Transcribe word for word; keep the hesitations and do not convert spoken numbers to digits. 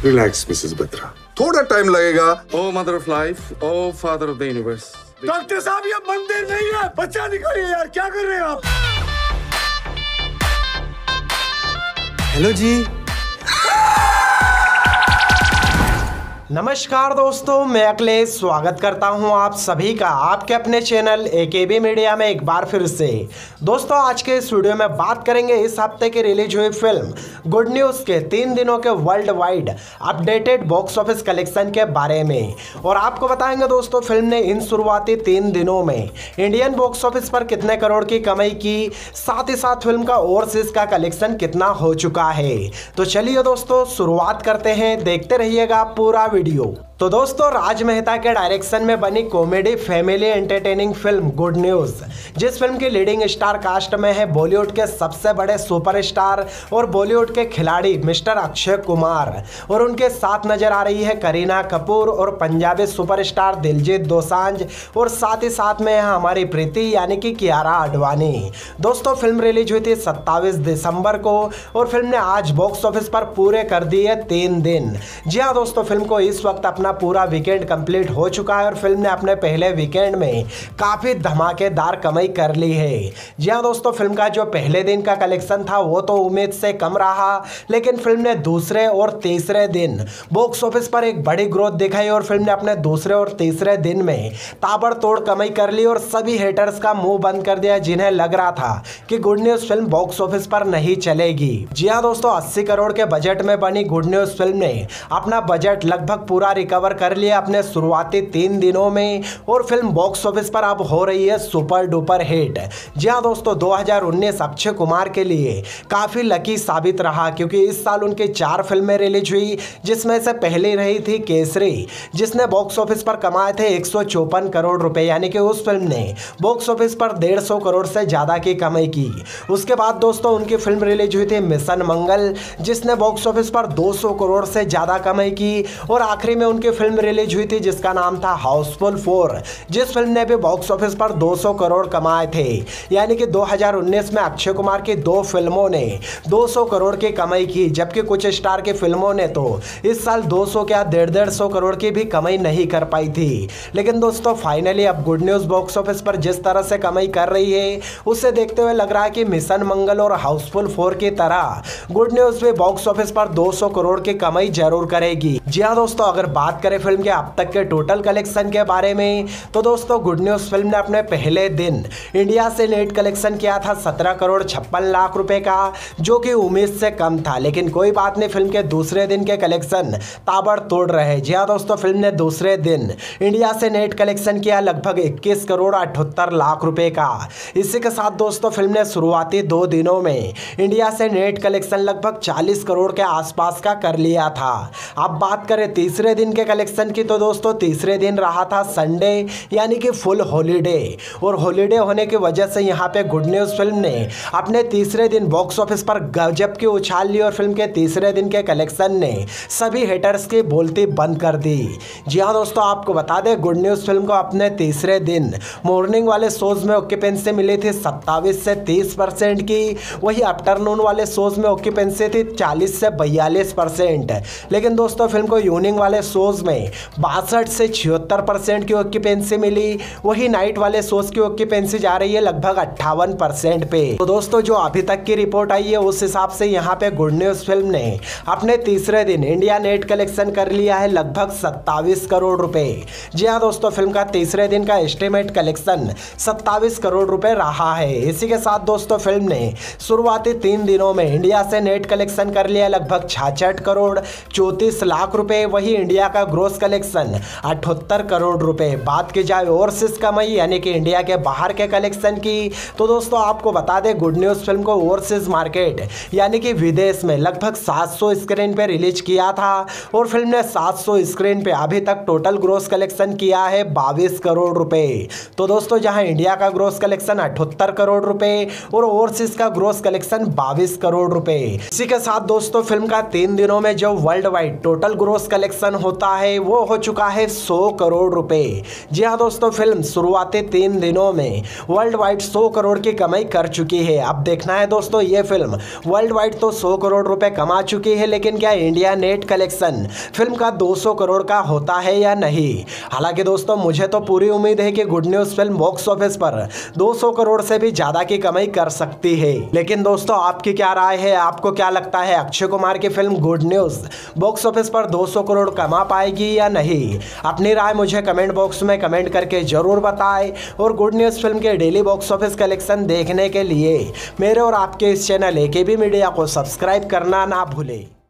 Relax Mrs Batra, थोड़ा time लगेगा। O mother of life, O father of the universe. Doctor साहब ये मंदिर नहीं है, बच्चा निकालिए यार, क्या कर रहे हैं आप? हेलो जी। नमस्कार दोस्तों, मैं अखिलेश स्वागत करता हूं आप सभी का आपके अपने चैनल एकेबी मीडिया में एक बार फिर से। दोस्तों आज के इस वीडियो में बात करेंगे इस हफ्ते की रिलीज हुई फिल्म गुड न्यूज़ के तीन दिनों के world wide updated box office collection के बारे में, और आपको बताएंगे दोस्तों फिल्म ने इन शुरुआती तीन दिनों में इंडियन बॉक्स ऑफिस पर कितने करोड़ की कमाई की, साथ ही साथ फिल्म का ओवरसीज का कलेक्शन कितना हो चुका है। तो चलिए दोस्तों शुरुआत करते हैं, देखते रहिएगा पूरा वीडियो। तो दोस्तों राज मेहता के डायरेक्शन में बनी comedy family entertaining film Good News, जिस फिल्म की लीडिंग स्टार कास्ट में है बॉलीवुड के सबसे बड़े सुपरस्टार और बॉलीवुड के खिलाड़ी मिस्टर अक्षय कुमार, और उनके साथ नजर आ रही है करीना कपूर और पंजाबी सुपरस्टार दिलजीत दोसांझ, और साथ ही साथ में है हमारी प्रीति यानी कि कियारा आडवाणी। दोस्तों फिल्म रिलीज हुई थी सत्ताईस दिसंबर को, और फिल्म ने आज बॉक्स ऑफिस पर पूरे कर दिए तीन दिन। जी हाँ दोस्तों, फिल्म को इस वक्त अपना पूरा वीकेंड कंप्लीट हो चुका है, और फिल्म ने अपने पहले वीकेंड में काफी धमाकेदार कमाई कर ली है। जी हाँ दोस्तों, फिल्म का जो पहले दिन का कलेक्शन था वो तो उम्मीद से कम रहा, लेकिन फिल्म ने दूसरे और तीसरे दिन बॉक्स ऑफिस पर एक बड़ी ग्रोथ दिखाई, और फिल्म ने अपने दूसरे और तीसरे दिन में ताबड़तोड़ कमाई कर ली और सभी हेटर्स का मुंह बंद कर दिया जिन्हें लग रहा था कि Good News film box office पर नहीं चलेगी। जी हाँ दोस्तों, अस्सी करोड़ के बजट में बनी गुड न्यूज़ फिल्म ने अपना बजट लगभग पूरा रिकवर कर लिया अपने शुरुआती तीन दिनों में, और फिल्म बॉक्स ऑफिस पर अब हो रही है सुपर डुपर हिट। जी हाँ दोस्तों, दो हज़ार उन्नीस अक्षय कुमार के लिए काफी लकी साबित रहा, क्योंकि इस साल उनकी चार फिल्में रिलीज हुई, जिसमें से पहली रही थी केसरी, जिसने बॉक्स ऑफिस पर कमाए थे एक सौ चौपन करोड़ रुपए, यानी कि उस फिल्म ने बॉक्स ऑफिस पर डेढ़ सौ करोड़ से ज्यादा की कमाई की। उसके बाद दोस्तों उनकी फिल्म रिलीज हुई थी मिशन मंगल, जिसने बॉक्स ऑफिस पर दो सौ करोड़ से ज्यादा कमाई की, और आखिरी में उनकी फिल्म रिलीज हुई थी जिसका नाम था हाउसफुल फोर, जिस फिल्म ने भी बॉक्स ऑफिस पर दो सौ करोड़ कमाए थे। यानी कि दो हज़ार उन्नीस में अक्षय कुमार की दो फिल्मों ने दो सौ करोड़ की कमाई की, जबकि कुछ स्टार की फिल्मों ने तो इस साल दो सौ क्या डेढ़ डेढ़ सौ करोड़ की भी कमाई नहीं कर पाई थी। लेकिन दोस्तों फाइनली अब गुड न्यूज़ बॉक्स ऑफिस पर जिस तरह से कमाई कर रही है, उसे देखते हुए लग रहा है कि मिशन मंगल और हाउसफुल फोर की तरह गुड न्यूज़ भी बॉक्स ऑफिस पर दो सौ करोड़ की कमाई जरूर करेगी। जी हाँ दोस्तों, अगर बात करें फिल्म के अब तक के टोटल कलेक्शन के बारे में, तो दोस्तों गुड न्यूज़ फिल्म ने अपने पहले दिन इंडिया से नेट कलेक्शन किया था सत्रह करोड़ छप्पन लाख रुपए का, जो कि उम्मीद से कम था, लेकिन कोई बात नहीं, फिल्म के दूसरे दिन के कलेक्शन ताबड़तोड़ रहे। जी हाँ दोस्तों, फिल्म ने दूसरे दिन इंडिया से नेट कलेक्शन किया लगभग इक्कीस करोड़ अठहत्तर लाख रुपए का। इसी के साथ दोस्तों फिल्म ने शुरुआती दो दिनों में इंडिया से नेट कलेक्शन लगभग चालीस करोड़ के आसपास का कर लिया था। अब बात करें तीसरे दिन के कलेक्शन की, तो दोस्तों तीसरे दिन रहा था संडे, यानी कि फुल हॉलीडे, और हॉलीडे होने की वजह से यहाँ पे गुड न्यूज़ फिल्म ने अपने तीसरे दिन बॉक्स ऑफिस पर गजब की उछाल ली, और फिल्म के तीसरे दिन के कलेक्शन ने सभी हेटर्स की बोलती बंद कर दी। जी हाँ दोस्तों, आपको बता दें गुड न्यूज़ फिल्म को अपने तीसरे दिन मॉर्निंग वाले शोज में ऑक्यूपेंसी मिली थी सत्ताईस से तीस परसेंट की, वही आफ्टरनून वाले शोज में ऑक्यूपेंसी थी चालीस से बयालीस परसेंट, लेकिन दोस्तों फिल्म को इवनिंग वाले शोज में बासठ से छिहत्तर परसेंट की ऑक्यूपेंसी मिली, वही नाइट वाले शोज की ऑक्यूपेंसी जा रही है लगभग अट्ठावन परसेंट पे। तो दोस्तों जो अभी तक की रिपोर्ट आई है उस हिसाब से यहाँ पे गुड न्यूज़ फिल्म ने अपने तीसरे दिन इंडिया नेट कलेक्शन कर लिया है लगभग सत्ताईस करोड़ रुपए। जी हाँ दोस्तों, फिल्म का तीसरे दिन का एस्टिमेट कलेक्शन सत्ताईस करोड़ रुपए रहा है। इसी के साथ दोस्तों फिल्म ने शुरुआती तीन दिनों में इंडिया से नेट कलेक्शन कर लिया लगभग छियासठ करोड़ चौंतीस लाख रुपए, वही इंडिया का ग्रोस कलेक्शन अठहत्तर करोड़ रुपए। बात की जाए ओवरसीज कमाई यानी कि इंडिया के बाहर के कलेक्शन की, तो दोस्तों आपको बता दें गुड न्यूज़ फिल्म को ओवरसीज मार्केट यानी कि विदेश में लगभग सात सौ स्क्रीन पे रिलीज किया था, और फिल्म ने सात सौ स्क्रीन पे अभी तक टोटल ग्रोस कलेक्शन किया है बाईस करोड़ रुपए। तो दोस्तों जहां इंडिया का ग्रोस कलेक्शन अठहत्तर करोड़ रुपए और ओवरसीज का ग्रोस कलेक्शन बाईस करोड़ रुपए। इसी के साथ दोस्तों फिल्म का तीन दिनों में जो world wide total gross collection होता है वो हो चुका है सौ करोड़ रुपए। जी हाँ दोस्तों, फिल्म शुरुआती तीन दिनों में वर्ल्ड वाइड सौ करोड़ की कमाई कर चुकी है। अब देखना है दोस्तों, ये फिल्म वर्ल्ड वाइड तो सौ करोड़ रुपए कमा चुकी है, लेकिन क्या इंडिया नेट कलेक्शन फिल्म का दो सौ करोड़ का होता है या नहीं। हालांकि दोस्तों मुझे तो पूरी उम्मीद है कि Good News film box office पर दो सौ करोड़ से भी ज्यादा की कमाई कर सकती है। लेकिन दोस्तों आपकी क्या राय है, आपको क्या लगता है अक्षय कुमार की film Good News box office पर दो सौ करोड़ कमा पाएगी या नहीं। अपनी राय मुझे कमेंट बॉक्स में कमेंट करके जरूर बताएं और गुड न्यूज़ फिल्म के डेली बॉक्स ऑफिस कलेक्शन देखने के लिए मेरे और आपके इस चैनल एकेबी मीडिया को सब्सक्राइब करना ना भूलें।